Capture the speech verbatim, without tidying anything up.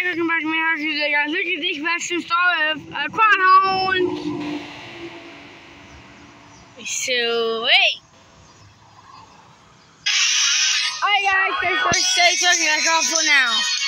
guys, welcome back to my house today, guys. Look at this best install of uh, quad horns. So, hey. Alright guys, thanks for staying. Back off for now.